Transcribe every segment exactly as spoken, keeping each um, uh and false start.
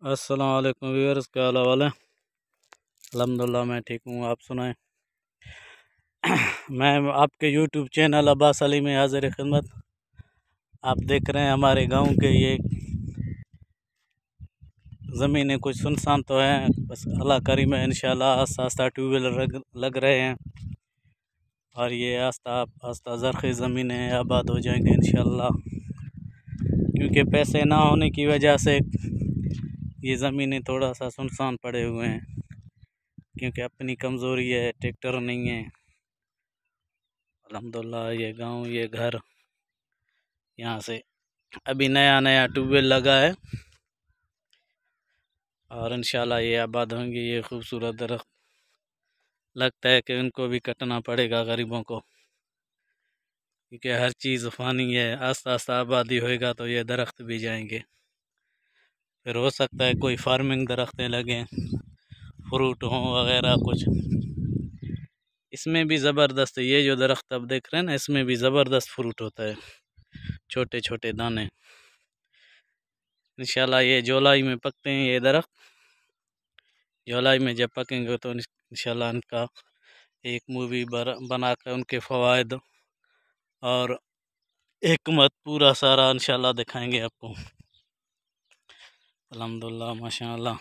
अस्सलाम वालेकुम व्यूअर्स, क्या हाल वाल है। अल्हम्दुलिल्लाह मैं ठीक हूँ, आप सुनाएं। मैं आपके यूट्यूब चैनल अब्बास अली में हाजिर खिदमत। आप देख रहे हैं हमारे गांव के ये ज़मीनें कुछ सुनसान तो हैं, बस अल्लाह करीम है। इंशाल्लाह आस्ता आस्ता ट्यूबवेल लग रहे हैं और ये आस्ता आस्ता ज़रख़ी ज़मीनें आबाद हो जाएंगे इंशाल्लाह। क्योंकि पैसे ना होने की वजह से ये ज़मीनें थोड़ा सा सुनसान पड़े हुए हैं, क्योंकि अपनी कमज़ोरी है, ट्रैक्टर नहीं है। अल्हम्दुलिल्लाह ये गांव, ये घर, यहाँ से अभी नया नया ट्यूबवेल लगा है और इंशाल्लाह ये आबाद होंगे। ये खूबसूरत दरख्त लगता है कि उनको भी कटना पड़ेगा गरीबों को, क्योंकि हर चीज़ फ़ानी है। आस्ता आस्ता आबादी होएगा तो ये दरख्त भी जाएंगे। फिर हो सकता है कोई फार्मिंग दरख्तें लगें, फ्रूट हों वगैरह कुछ। इसमें भी ज़बरदस्त, ये जो दरख्त अब देख रहे हैं ना, इसमें भी ज़बरदस्त फ्रूट होता है, छोटे छोटे दाने। इंशाल्लाह ये जुलाई में पकते हैं ये दरख्त। जुलाई में जब पकेंगे तो इंशाल्लाह इनका एक मूवी बना कर उनके फ़वाइद और हिकमत पूरा सारा इंशाल्लाह दिखाएंगे आपको। अल्हम्दुलिल्लाह माशाअल्लाह।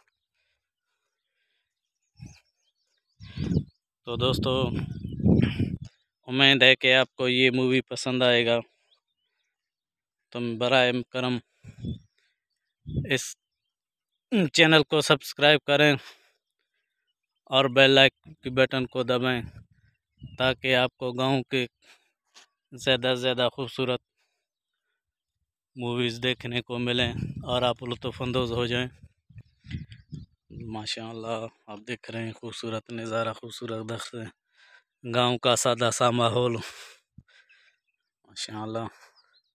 तो दोस्तों, उम्मीद है कि आपको ये मूवी पसंद आएगा। तुम बराए करम इस चैनल को सब्सक्राइब करें और बेल आइकन के बटन को दबाएं, ताकि आपको गांव के ज़्यादा से ज़्यादा खूबसूरत मूवीज़ देखने को मिलें और आप लुत्फ़अंदोज़ हो जाएं। माशाअल्लाह आप देख रहे हैं खूबसूरत नज़ारा, खूबसूरत दख्त, गांव का सादा सा माहौल। माशाअल्लाह।